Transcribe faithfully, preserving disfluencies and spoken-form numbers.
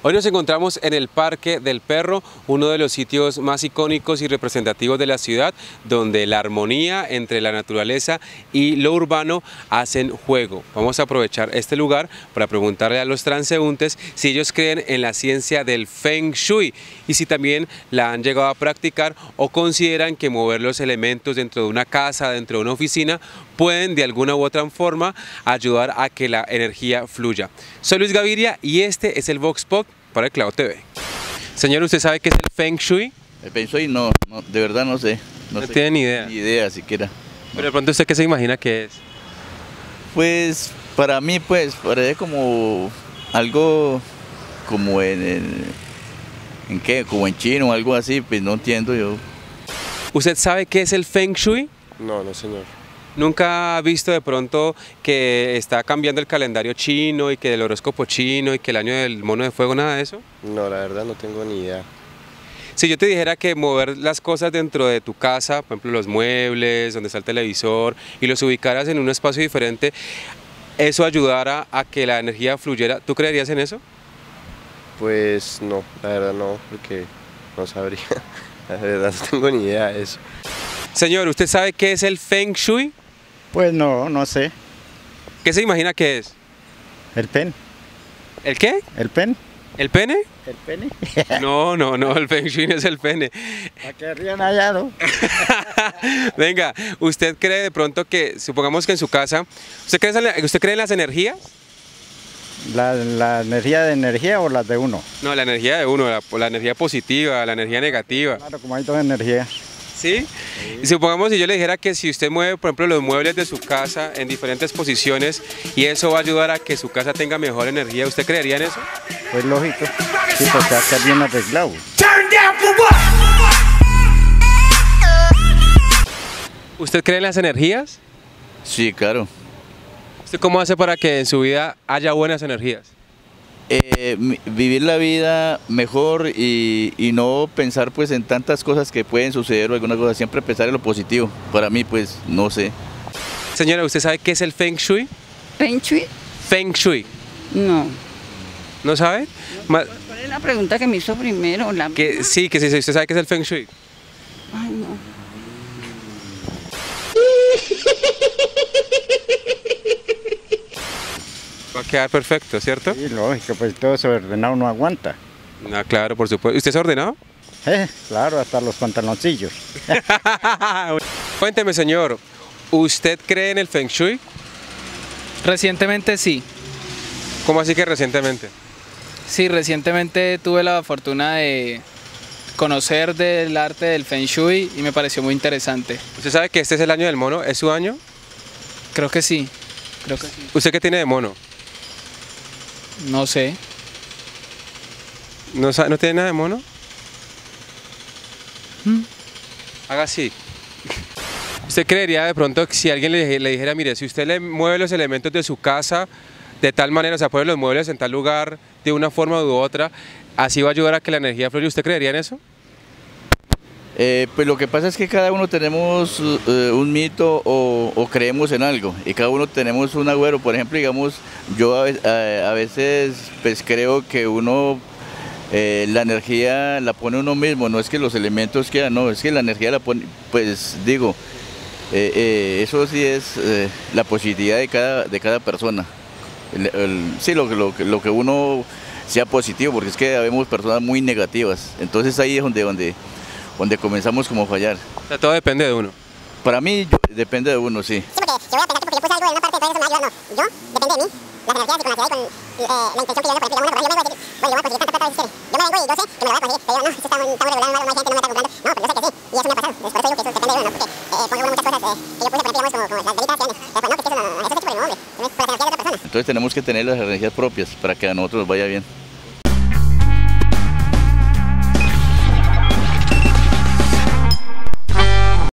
Hoy nos encontramos en el Parque del Perro, uno de los sitios más icónicos y representativos de la ciudad, donde la armonía entre la naturaleza y lo urbano hacen juego. Vamos a aprovechar este lugar para preguntarle a los transeúntes si ellos creen en la ciencia del Feng Shui y si también la han llegado a practicar o consideran que mover los elementos dentro de una casa, dentro de una oficina, pueden de alguna u otra forma ayudar a que la energía fluya. Soy Luis Gaviria y este es el Vox Pop para el Clavo T V. Señor, ¿usted sabe qué es el Feng Shui? El Feng Shui no, no de verdad no sé. No, No, no tiene ni idea. Ni idea siquiera. Pero de pronto, ¿usted qué se imagina que es? Pues para mí pues parece como algo como en, en, en qué, como en chino o algo así, pues no entiendo yo. ¿Usted sabe qué es el Feng Shui? No, no señor. ¿Nunca ha visto de pronto que está cambiando el calendario chino y que el horóscopo chino y que el año del mono de fuego, nada de eso? No, la verdad no tengo ni idea. Si yo te dijera que mover las cosas dentro de tu casa, por ejemplo los muebles, donde está el televisor, y los ubicaras en un espacio diferente, eso ayudara a que la energía fluyera, ¿tú creerías en eso? Pues no, la verdad no, porque no sabría. La verdad no tengo ni idea de eso. Señor, ¿usted sabe qué es el Feng Shui? Pues no, no sé. ¿Qué se imagina que es? ¿El pen? ¿El qué? ¿El pen? ¿El pene? ¿El pene? No, no, no, el Feng Shui no es el pene. ¿A qué rían allá, no? Venga, ¿usted cree de pronto que, supongamos que en su casa, ¿usted cree, ¿usted cree en las energías? ¿La, ¿La energía de energía o las de uno? No, la energía de uno, la, la energía positiva, la energía negativa. Claro, como hay dos energías. ¿Sí? ¿Sí? Y supongamos si yo le dijera que si usted mueve, por ejemplo, los muebles de su casa en diferentes posiciones y eso va a ayudar a que su casa tenga mejor energía, ¿usted creería en eso? Pues lógico. Sí, pues va a estar bien arreglado. ¿Usted cree en las energías? Sí, claro. ¿Usted cómo hace para que en su vida haya buenas energías? Eh, vivir la vida mejor y, y no pensar pues en tantas cosas que pueden suceder o alguna cosa, siempre pensar en lo positivo. Para mí pues no sé. Señora, ¿usted sabe qué es el Feng Shui? ¿Feng Shui? Feng Shui. No. ¿No sabe? ¿Cuál es la pregunta que me hizo primero? La... Que, sí, que sí, usted sabe qué es el Feng Shui. Ay, no. Va a quedar perfecto, ¿cierto? Sí, lógico, pues todo eso ordenado no aguanta. No, claro, por supuesto. ¿Usted es ordenado? Eh, claro, hasta los pantaloncillos. Cuénteme, señor, ¿usted cree en el Feng Shui? Recientemente sí. ¿Cómo así que recientemente? Sí, recientemente tuve la fortuna de conocer del arte del Feng Shui y me pareció muy interesante. ¿Usted sabe que este es el año del mono? ¿Es su año? Creo que sí, creo que sí. ¿Usted qué tiene de mono? No sé. ¿No, ¿no tiene nada de mono? ¿Mm? Haga así. ¿Usted creería de pronto que si alguien le, le dijera, mire, si usted le mueve los elementos de su casa de tal manera, o sea, pone los muebles en tal lugar de una forma u otra, así va a ayudar a que la energía fluya? ¿Usted creería en eso? Eh, pues lo que pasa es que cada uno tenemos uh, un mito o, o creemos en algo y cada uno tenemos un agüero. Por ejemplo, digamos, yo a, a, a veces pues creo que uno eh, la energía la pone uno mismo, no es que los elementos quieran, no, es que la energía la pone, pues digo, eh, eh, eso sí es eh, la positividad de cada, de cada persona. El, el, sí, lo, lo, lo que uno sea positivo, porque es que habemos personas muy negativas, entonces ahí es donde... donde donde comenzamos como a fallar. O sea, todo depende de uno. Para mí, yo, depende de uno, sí. Sí, porque si voy a pensar que porque yo puse algo en una parte, entonces eso me ayuda, no. Yo, depende de mí, las energías y con la ciudad y con eh, la intención que yo vengo, por ejemplo, una, yo me vengo a decir, bueno, yo voy a conseguir tanta plata si quiere. Yo me vengo y yo sé que me lo voy a conseguir, pero digo, no, esto está muy, estamos regulando, no hay gente, no me está comprando. No, pero yo sé que sí, y eso me ha pasado. Entonces, por eso digo que eso depende de uno, ¿no? Porque eh, pongo uno muchas cosas eh, que yo puse, por ejemplo, digamos, como, como las velitas hace años. Después, no, que es que eso no, eso es hecho por el hombre, por las energías de otra persona. Entonces tenemos que tener las energías propias para que a nosotros nos vaya bien.